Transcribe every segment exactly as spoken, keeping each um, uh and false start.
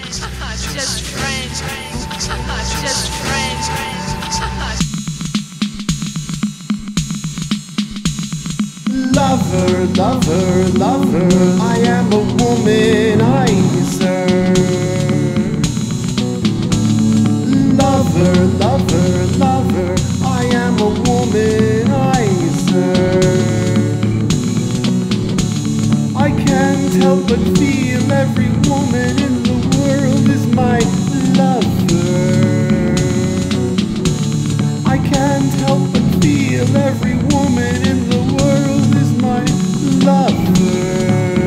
Just friends. Just friends. Lover, lover, lover, I am a womanizer. Lover, lover, lover, I am a womanizer. I can't help but feel every woman in the world is my lover. I can't help but feel every woman in the world is my lover.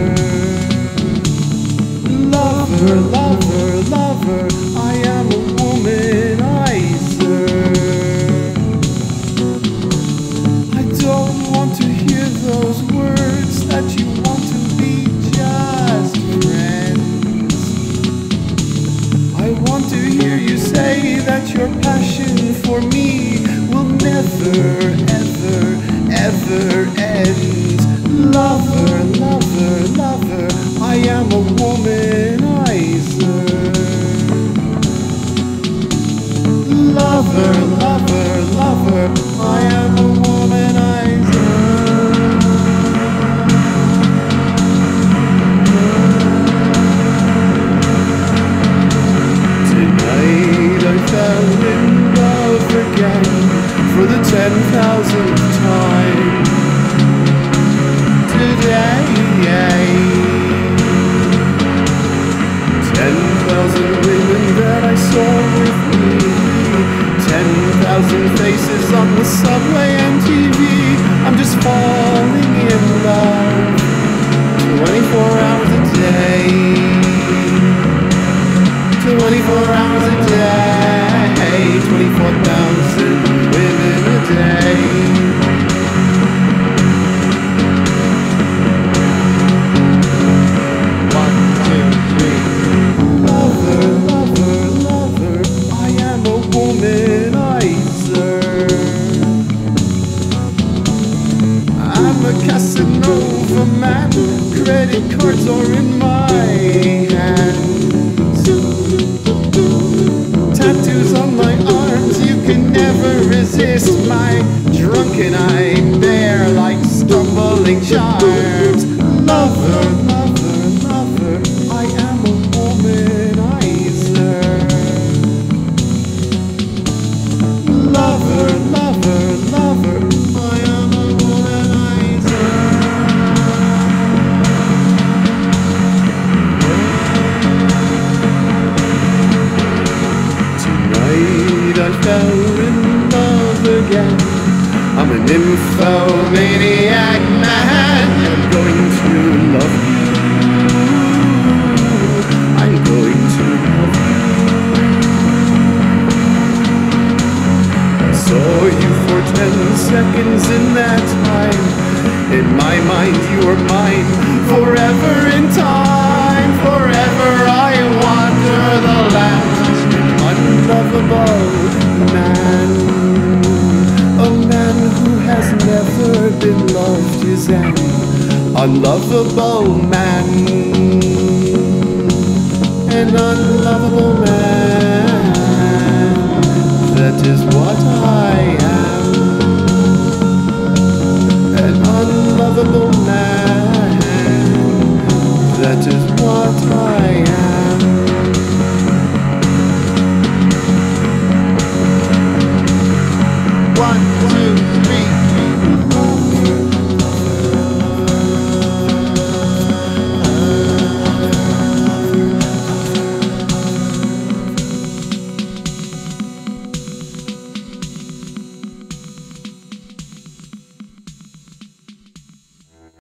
Lover, lover, lover, I am a womanizer. I don't want to hear those words that you want to be just friends. I want to hear you say that your passion for me will never, ever, ever end. Lover, lover, lover, I am a womanizer. Lover, lover, lover, I am a womanizer. Tonight I fell in love again for the ten thousandth time. Today, ten thousand women that I saw with me, ten thousand faces on the subway and T V. I'm just falling in love twenty-four hours a day, twenty-four hours a day, twenty-four thousand women a day. I'm a Casanova man, credit cards are in my hands. Tattoos on my arms, you can never resist my drunken eye bear like stumbling charms. Lover, lover, lover, I am a womanizer. Lover, lover, lover, I am a womanizer. Tonight I fell in love again. I'm a nymphomaniac man. I'm going to love you. I'm going to love you. I saw you for ten seconds in that time. In my mind you were mine, forever in time. Forever I wander the land. Unlovable man, a man who has never been loved is an unlovable man. An unlovable man, that is what I am. An unlovable man, that is what I am.